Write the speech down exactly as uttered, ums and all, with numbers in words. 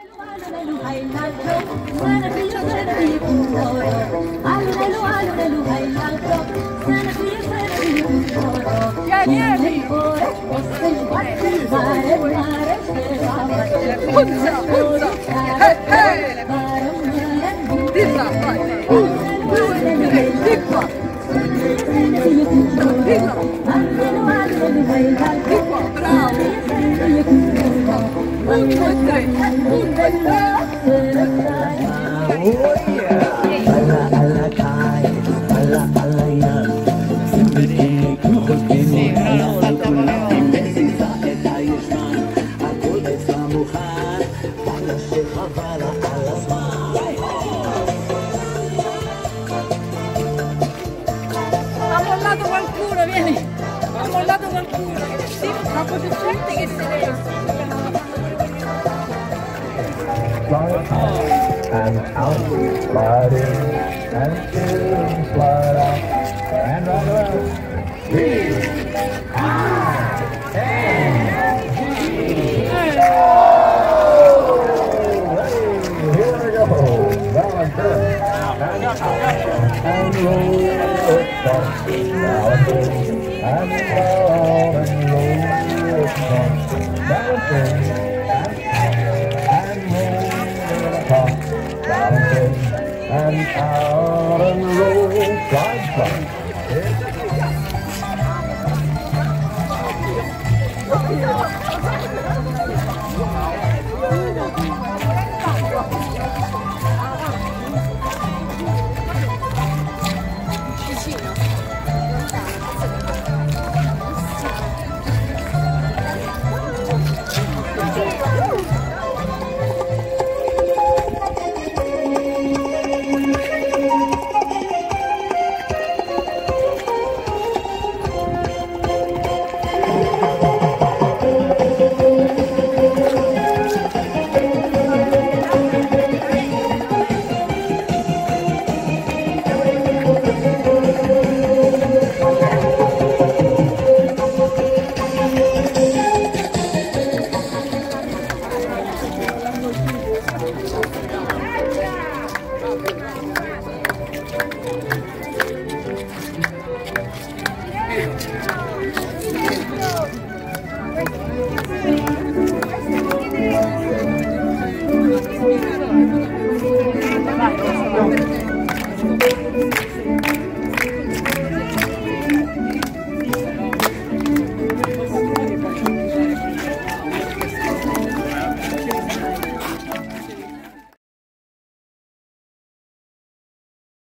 Vieni! Puzza, puzza! Hey, hey! Di là, vai! Uno, due, tre, di qua! Di là! Di qua, bravo! Uno, due, tre! Uno, due, tre! Oh yeah! Alla, alla, kai! Alla, alla, yan! Sembri kuchel bini! Alla, kulla! Imesi sa'e tayishman! Akul etza mukhan! Alla, shekha, vala, alla, sman! Ha mollato qualcuno, vieni! Ha mollato qualcuno! Sì, ma così gente che se ne and out, slide in, and two, slide out, and right around. Three, I, N, G. Oh! Hey, here we go. Balance it. And roll it down. Balance it. And down and roll it down. Balance it. And out and roll, slide, slide. Vai,